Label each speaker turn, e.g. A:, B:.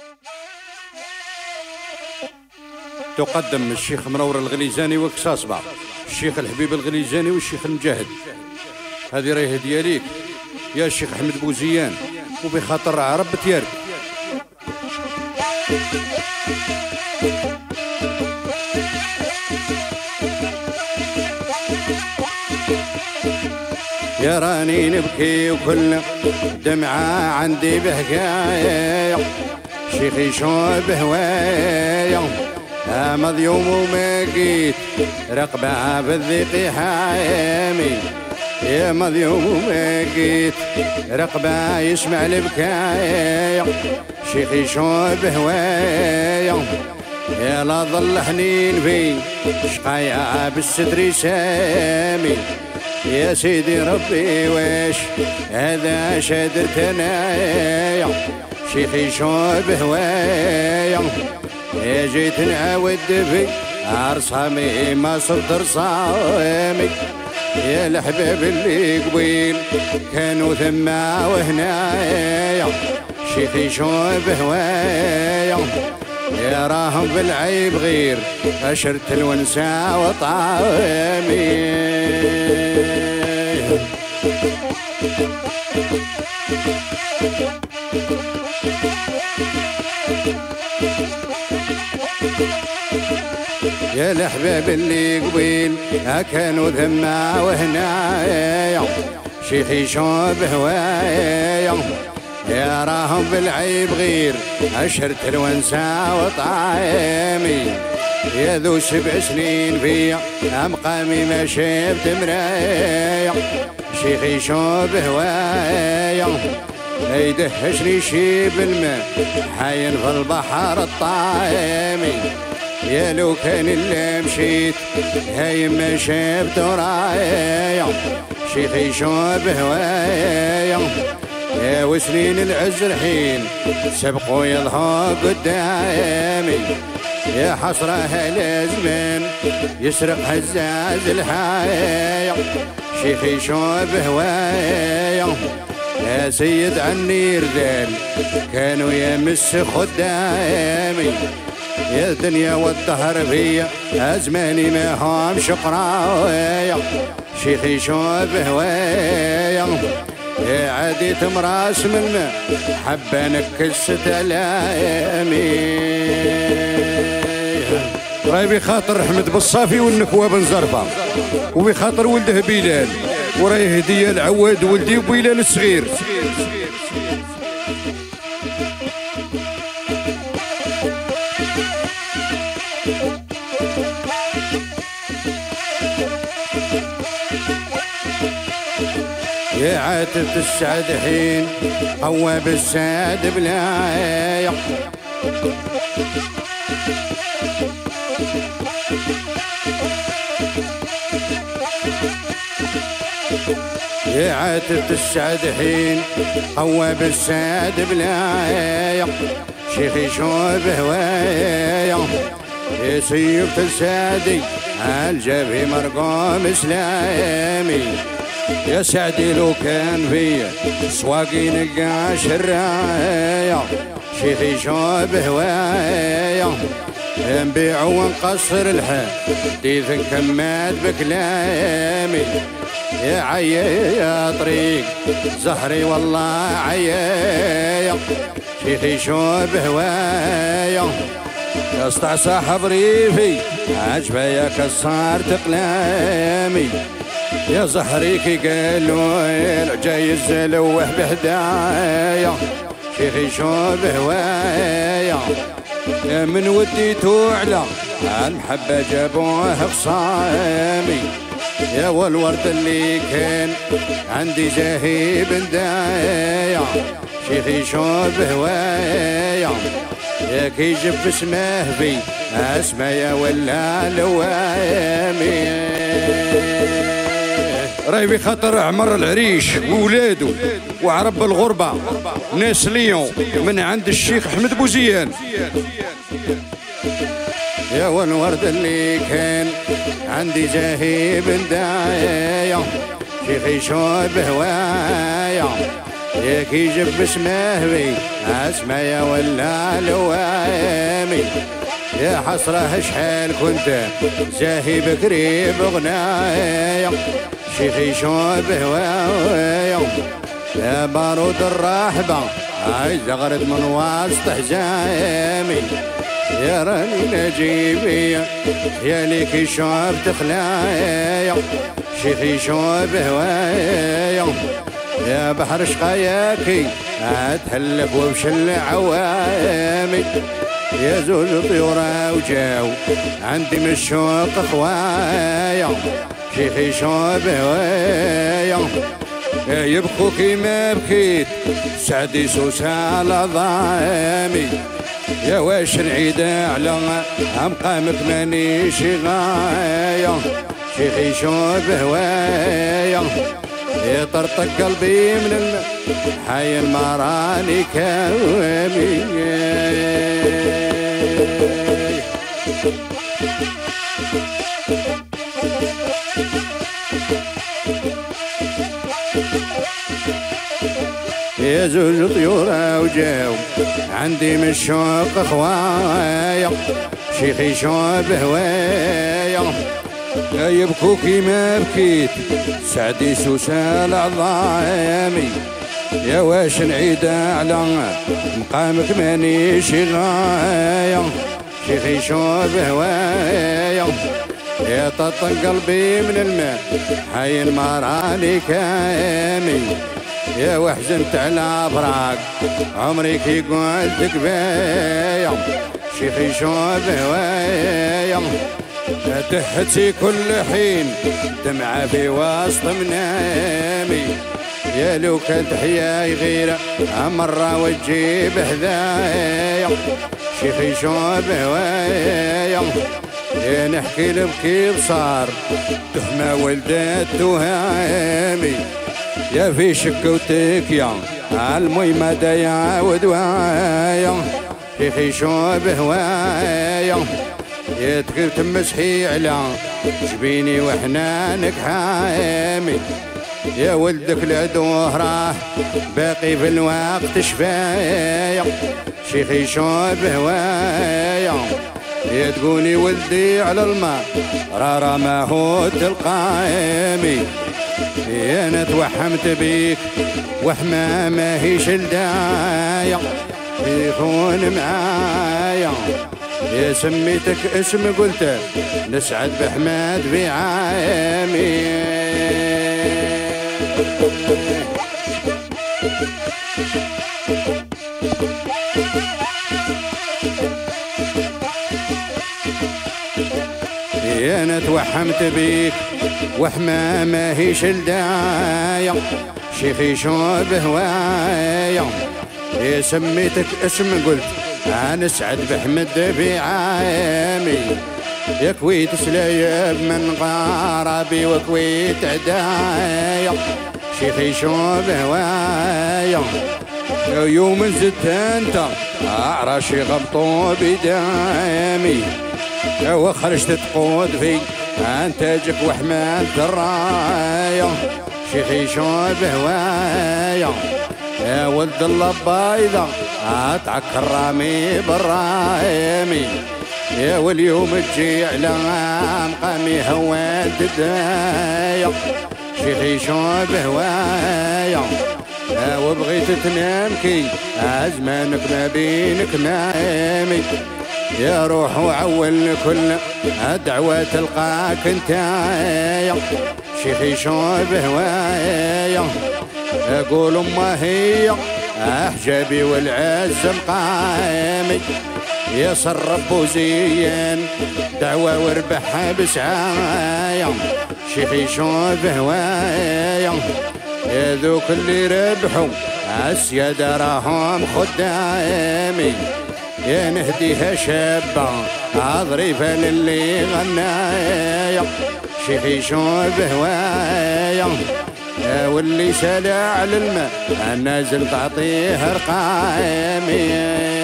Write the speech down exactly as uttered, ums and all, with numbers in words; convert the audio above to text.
A: تقدم الشيخ منور الغليزاني وكساصبع، الشيخ الحبيب الغليزاني والشيخ المجاهد. هذه راهي هديه ليك يا شيخ احمد بوزيان وبخاطر عرب تيارك. يا راني نبكي وكل دمعة عندي بحكاية، شيخي شو بهواية مظيوم وما جيت رقبة بالذيق حامي، يا مظيوم وما جيت رقبة يسمع البكاية، شيخي شو بهواية يا لا ظل حنين في شقايا بالستر سامي، يا سيدي ربي واش هذا شادر تنايا، شيخي شو بهوايا يا جيت نعاود في عرصامي ما صرت رصامي، يا الحباب اللي قبيل كانوا ثما وهنايا، شيخي شو بهوايا يا راهم بالعيب غير أشرت الونسا وطعامي. يا الأحباب اللي قبيل كانوا ثما وهنايا، شيخي شو بهوايا يا راهم بالعيب غير أشرت الونسا وطعامي، يا ذو سبع سنين فيا أمقامي ما شفت مرايا، شيخي شو بهوايا يدهشني شي بالماء حاين في البحر الطعامي، يا لو كان اللي مشيت هاي ما شفت ورايا، شيخي شو بهوايا يا وسنين العز الحين سبقوا يظهر قدامي، يا حسرة الازمان يسرق هزاز الحياة، شيخي شو بهوايا يا سيد عني رذال كانوا يمس خدامي، يا الدنيا والدهر فيا أزماني ما هم شقرايا، شيخي شو بهوايا يا عاديت مراس من حبة نكست الايامي. راي بخاطر احمد بالصافي والنكوة بن زربة وبخاطر ولده بلال، وراي هدية العواد ولدي وبلال الصغير. يا عاتب السعد حين قوى بالسعد بلايا، يا عاتب السعد حين قوى بالسعد بلايا، شيخي شو بهوايا يا سيف السعدي الجبهي مرقوم اسلامي، يا سعدي لو كان فيا سواقي نقاش الراية، شيخي شو بهوايا نبيع ونقصر الحال ديث كمات بكلامي، يا عيا يا طريق زهري والله عيا، شيخي شو بهوايا يسطع صاحب ريفي عجبه يا كسار تقلامي، يا زهريكي قالوا جاي الزلوه بهدايا، شيخي شو بهوايا يا من وديتو على المحبه جابوه بصامي، يا والورد اللي كان عندي زاهي بندايا، شيخي شو بهوايا يا كي جب اسمه في اسمايا ولا لوامي. راي بخاطر عمر العريش وولادو وعرب الغربة ناس ليون من عند الشيخ احمد بوزيان. يا والورد اللي كان عندي زاهي بندايا، شيخي شو بهوايا يا كي جب اسمه بي اسمع يا ولا لوامي يا حسرة شحال كنت زاهي بكري بغنايا شيخي شوب هوايا يا بارود الرحبة عايز اغرد من وسط حزامي يا راني نجيبي يا ليكي شوب تخلايا شيخي شوب هوايا يا بحر شقاياكي اتهلك وبشل عوامي يا زول طيورة وجاو عندي من الشوق خوايا شيخي شوب هوايا يبكوا كيما بكيت سعدي سوسة على ضامي يا واش نعيد على مقامك مانيش غاية شيخي شوب هوايا يطرطق قلبي من الحي المراني كوامي يا زوج طيورة وجاو عندي من الشوق خوايا شيخي شوب هوايا يبكوا كيما بكيت سعدي سوسة العظامي يا واش نعيد على مقامك مانيش غاية شيخي شوب هوايا يا ططن قلبي من الماء حي المراني كامي يا وحزنت على فراق عمري كي قلت كبايا شيخي شوب هوايا تهتي كل حين دمعة في وسط منامي يا لو كانت حياي غير مرة وتجيب هدايا شيخي شوب هوايا يا نحكي لبكي بصار تهمة ولدات تهامي يا في شكوتك يا الميمة دايا ودوايا شيخي شوب هوايا يا تقيل تمسحي على جبيني وحنانك حامي يا ولدك العدو راه باقي في الوقت شفايا شيخي شوب هوايا يا تقولي ولدي على الماء راه ما هو تلقامي يا انا توحمت بيك وحما ماهيش الدايا يكون معايا يا سميتك اسم قلت نسعد بحماد بعامي يا انا توحمت بيك وحما ماهيش الدايا شيخي شوب هوايا يا سميتك اسم قلت أنا سعد بحمد بعامي يا كويت سلايب من غرابي وكويت عدايا شيخي شوب هوايا يوم زدت انت عراشي غبطوا بدامي وخرجت تقود في انتاجك وحمال الراية شيخي شوب هوايا يا ولد اللبايضة اتعكر رامي بالرايمي يا واليوم تجي على مقامي هوان تدايا شيخي شوب هوايا وبغيت تنام كي ازمانك ما بينك نايمي يا روح وعول كل دعوة تلقاك انتايا شيخي شوب هوايا اقول امه هي احجابي والعز مقامي يا صرب وزين دعوة وربحها بسعايا شيخي شوب هوايا يا ذوك اللي ربحوا السيادة راهم خدامي يا نهديها شابة ظريفة للي غنايا شيخي شوب هوايا واللي سالع على الماء النازل تعطيه رقامي